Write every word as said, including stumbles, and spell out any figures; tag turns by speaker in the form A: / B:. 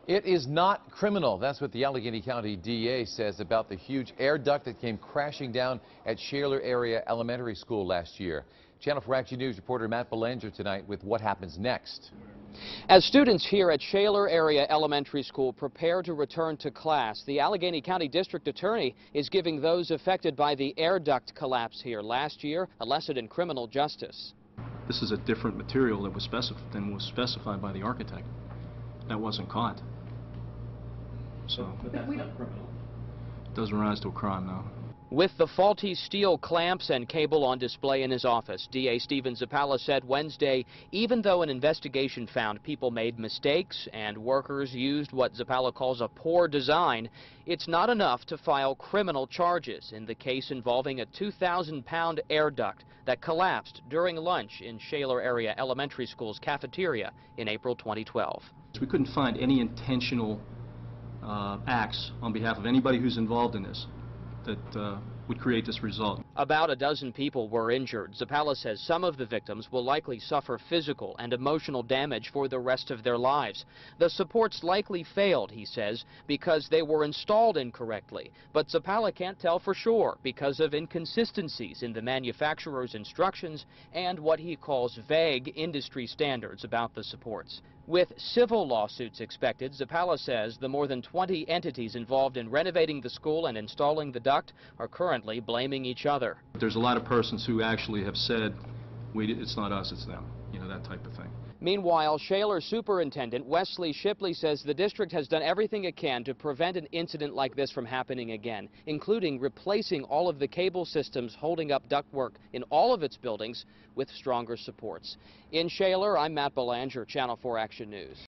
A: It is not criminal. That's what the Allegheny County D A says about the huge air duct that came crashing down at Shaler Area Elementary School last year. Channel four Action News reporter Matt Belanger tonight with what happens next.
B: As students here at Shaler Area Elementary School prepare to return to class, the Allegheny County District Attorney is giving those affected by the air duct collapse here last year a lesson in criminal justice.
C: This is a different material that was specified than was specified by the architect. That wasn't caught. So,
D: but that's not criminal.
C: Doesn't rise to a crime, though.
B: With the faulty steel clamps and cable on display in his office, D A Stephen Zapalla said Wednesday, even though an investigation found people made mistakes and workers used what Zapalla calls a poor design, it's not enough to file criminal charges in the case involving a two thousand pound air duct that collapsed during lunch in Shaler Area Elementary School's cafeteria in April twenty twelve.
C: We couldn't find any intentional uh, acts on behalf of anybody who's involved in this that uh, would create this result.
B: About a dozen people were injured. Zapalla says some of the victims will likely suffer physical and emotional damage for the rest of their lives. The supports likely failed, he says, because they were installed incorrectly. But Zapalla can't tell for sure because of inconsistencies in the manufacturer's instructions and what he calls vague industry standards about the supports. With civil lawsuits expected, Zapalla says the more than twenty entities involved in renovating the school and installing the duct are currently blaming each other.
C: There's a lot of persons who actually have said, we, it's not us, it's them, you know, that type of thing.
B: Meanwhile, Shaler Superintendent Wesley Shipley says the district has done everything it can to prevent an incident like this from happening again, including replacing all of the cable systems holding up ductwork in all of its buildings with stronger supports. In Shaler, I'm Matt Belanger, Channel four Action News.